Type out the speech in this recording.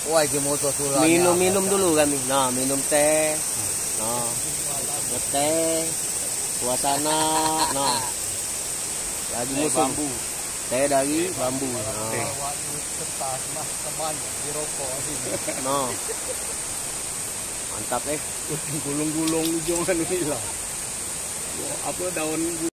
Wah, ini motor tulang. Minum dulu kami. Nah, minum teh. Nah, teh. Suasana. Nah, lagi musim. Bambu. Teh dari bambu. Nah, Kertas mah sebanyak di rokok sini. nah. Mantap Gulung-gulung hijau kan ini lah. Apa daun